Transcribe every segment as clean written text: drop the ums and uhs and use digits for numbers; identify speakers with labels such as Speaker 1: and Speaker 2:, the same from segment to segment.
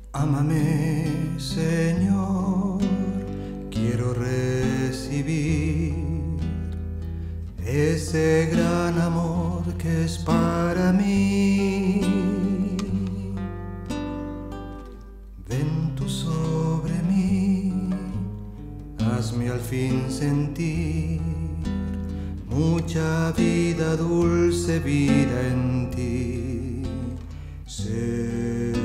Speaker 1: Ámame, Señor, quiero recibir ese gran amor que es para mí. Ven tú sobre mí, hazme al fin sentir mucha vida, dulce vida en ti, Señor.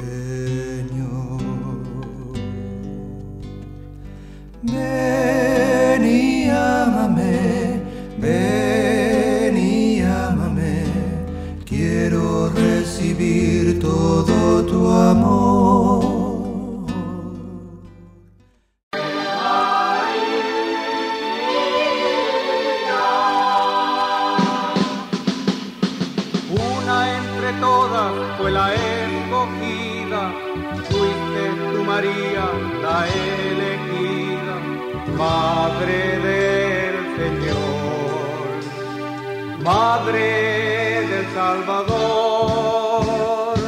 Speaker 1: Ven y ámame, ven y ámame, quiero recibir todo tu amor.
Speaker 2: Una entre todas fue la escogida, fuiste tú, María, la elegida, Madre del Señor, Madre del Salvador.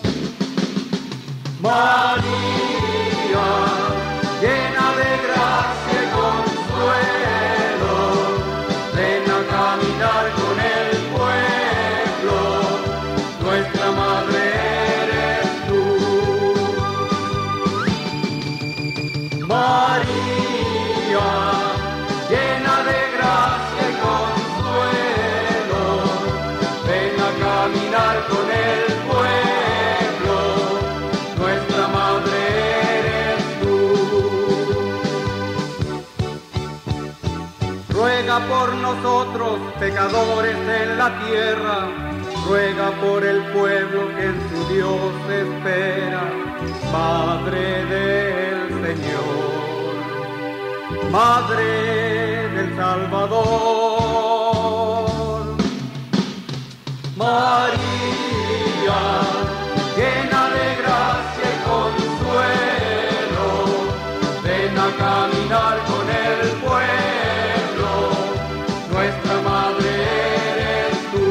Speaker 2: María, llena de gracia y consuelo, ven a caminar con el pueblo, nuestra madre eres tú. María, llena de gracia y consuelo, ven a caminar con el pueblo, nuestra madre eres tú. Ruega por nosotros, pecadores en la tierra, ruega por el pueblo que en su Dios espera, Madre del Señor, Madre del Salvador. María, llena de gracia y consuelo, ven a caminar con el pueblo, nuestra madre eres tú.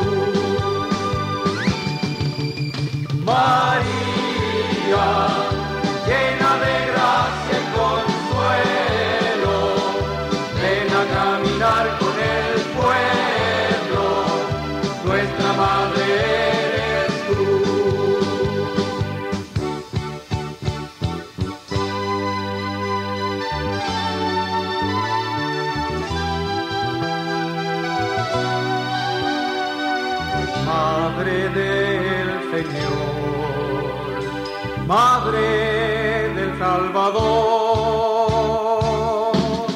Speaker 2: María, llena de gracia y consuelo, ven a caminar con el pueblo, nuestra madre eres tú. Madre del Señor, Madre del Salvador.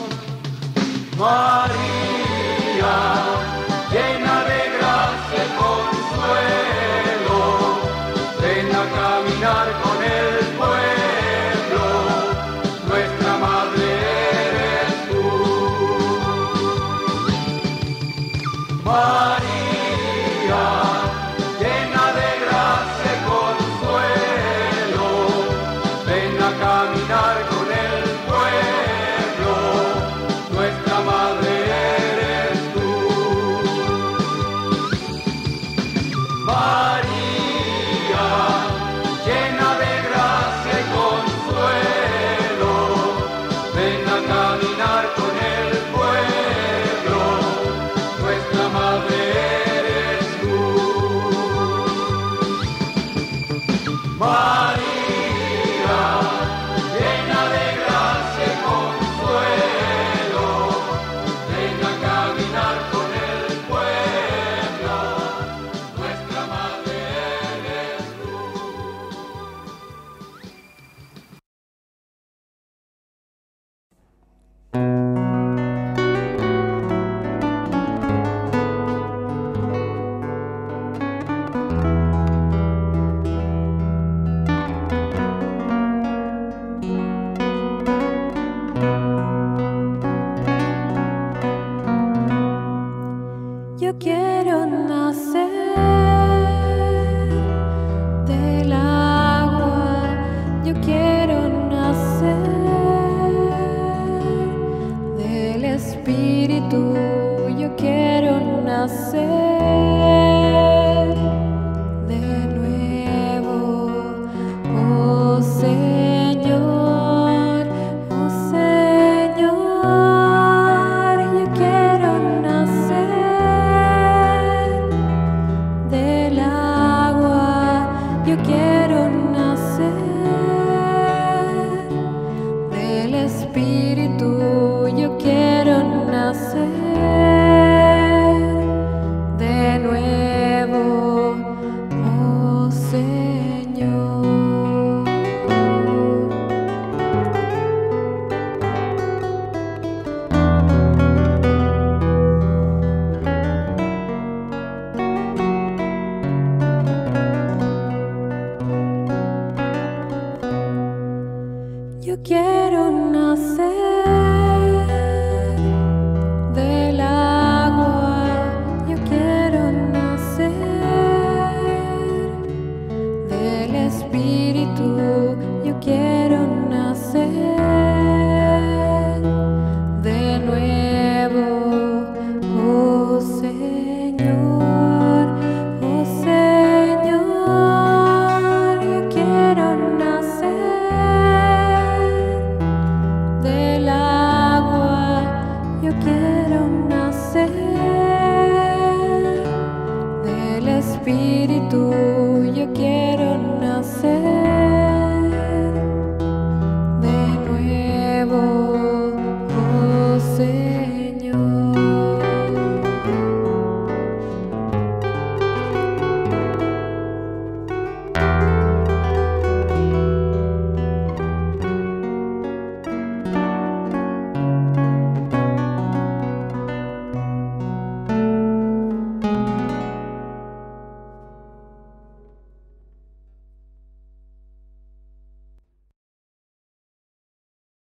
Speaker 2: María, llena de gracia y consuelo, ven a caminar con el pueblo, nuestra madre eres tú. María, llena de gracia y consuelo, ven a caminar con el pueblo, nuestra madre eres tú. María, llena de gracia y consuelo, ven a caminar con el pueblo, nuestra madre eres tú. María, llena de gracia y consuelo, ven a caminar con el pueblo, nuestra madre eres tú.
Speaker 3: nacer del Espíritu, yo quiero nacer de nuevo, oh Señor. Yo quiero nacer del agua, yo quiero nacer del Espíritu, yo quiero